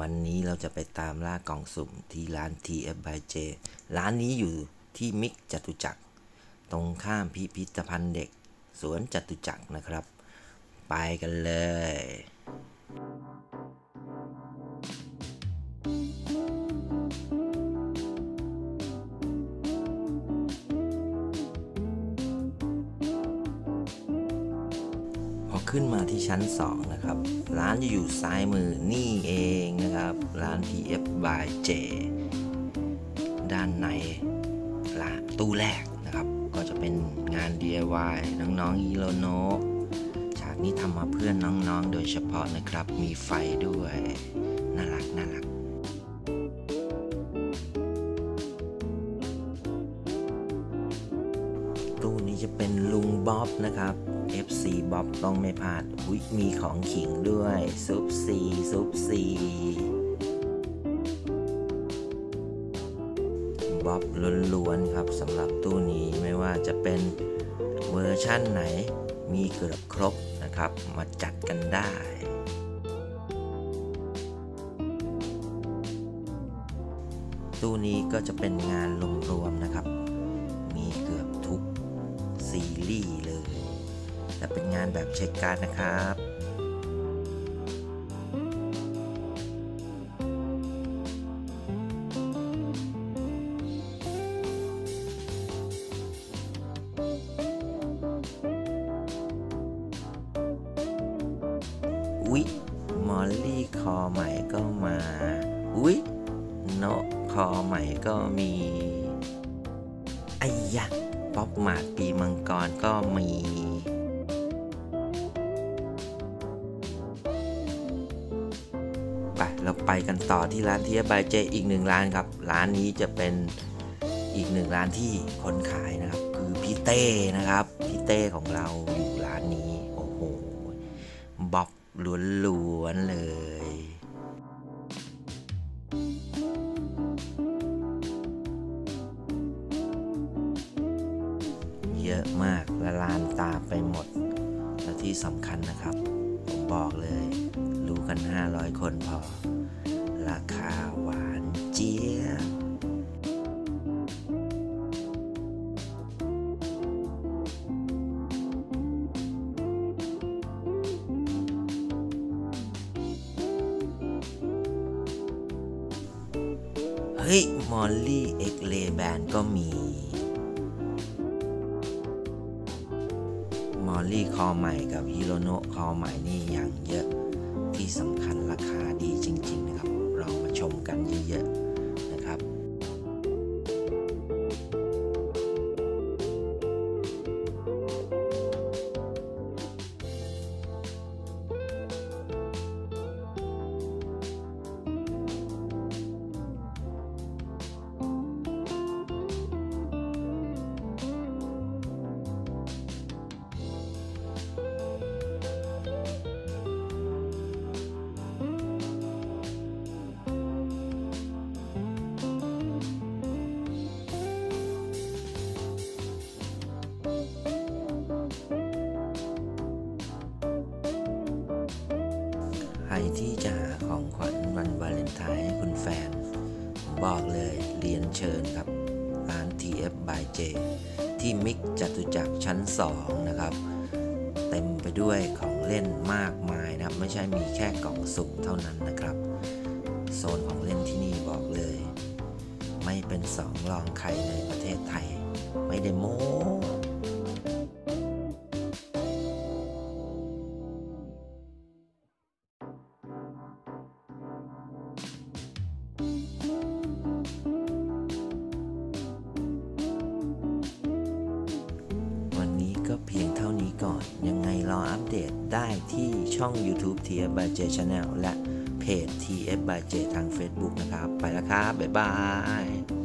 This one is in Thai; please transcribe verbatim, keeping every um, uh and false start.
วันนี้เราจะไปตามล่ากล่องสุ่มที่ร้าน ที เอฟ by เจ ร้านนี้อยู่ที่มิกจตุจักรตรงข้ามพิพิธภัณฑ์เด็กสวนจตุจักรนะครับไปกันเลยพอขึ้นมาที่ชั้นสองนะครับร้านจะอยู่ซ้ายมือนี่เองนะครับร้าน ที เอฟ by เจ ด้านในร้านตู้แรกนะครับก็จะเป็นงาน ดี ไอ วาย น้องๆฮิโรโนะฉากนี้ทำมาเพื่อนน้องๆโดยเฉพาะนะครับมีไฟด้วยน่ารักน่ารักตู้นี้จะเป็นลุงบ๊อบนะครับ เอฟ ซี บ๊อบต้องไม่พลาดอุ๊ยมีของขิงด้วยซุปซีซุปซีบ๊อบล้วนๆครับสำหรับตู้นี้ไม่ว่าจะเป็นเวอร์ชั่นไหนมีเกือบครบนะครับมาจัดกันได้ตู้นี้ก็จะเป็นงานรวมๆนะครับมีเกือบทุกซีรีส์เลยแต่เป็นงานแบบเช็คการ์ดนะครับอุ๊ยมอลลี่คอใหม่ก็มาอุ๊ยนกคอใหม่ก็มีไอ้ยะป๊อปมาดปีมังกรก็มีไปเราไปกันต่อที่ร้านที เอฟ by เจอีกหนึ่งร้านครับร้านนี้จะเป็นอีกหนึ่งร้านที่คนขายนะครับคือพี่เต้นะครับพี่เต้ของเราอยู่ร้านนี้โอ้โหบ๊อบล้วนๆเลยเยอะมากละลานตาไปหมดและที่สำคัญนะครับผมบอกเลยรู้กันห้าร้อยคนพอราคาหวานเจี๊ยบเฮ้ยมอลลี่เอ็กเลแบนก็มีมอลลี่คอใหม่กับฮิโรโนะคอใหม่นี่อย่างเยอะที่สำคัญราคาดีจริงๆนะครับเรามาชมกันเยอะๆนะครับใครที่จะหาของขวัญวันวาเลนไทน์ให้คุณแฟนผมบอกเลยเรียนเชิญครับร้าน ที เอฟ by เจ ที่มิกจตุจักรชั้นสองนะครับเต็มไปด้วยของเล่นมากมายนะครับไม่ใช่มีแค่กล่องสุ่มเท่านั้นนะครับโซนของเล่นที่นี่บอกเลยไม่เป็นสองรองใครในประเทศไทยไม่ได้โม้ก็เพียงเท่านี้ก่อนยังไงรออัปเดตได้ที่ช่อง YouTube ที เอฟ by เจ Channel และเพจ ที เอฟ by เจ ทาง Facebook นะครับไปแล้วครับบ๊ายบาย